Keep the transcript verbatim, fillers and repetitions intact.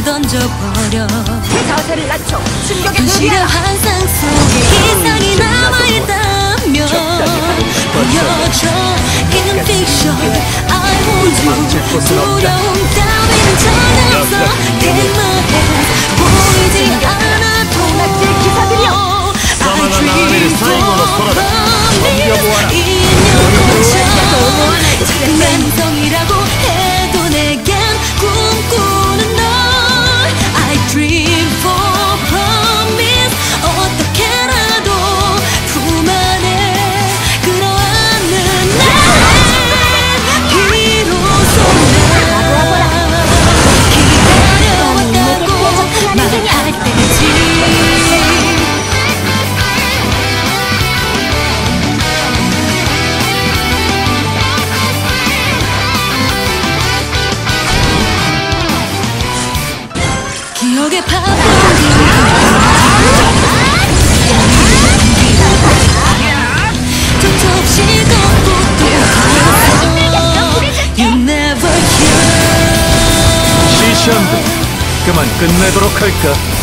던져버려. 자세를 낮춰 충격에 현실의 대비하라. 환상 속에 이상이 남아있다면 보여줘. In fiction I want you. 두려움 따위는 전혀 없어. Take my hand. 보이지 않아도 I dream for promise. 인연꽃처럼 작은 감성이라고 해도 내겐 꿈꾸는 널 I dream for promise. 어떻게라도 품 안에 끌어안는 날 비로소 난 기다려왔다고 말할 때지. 기억의 파도를 조차 없이 걷고 또 You never hear. 시시한데 그만 끝내도록 할까?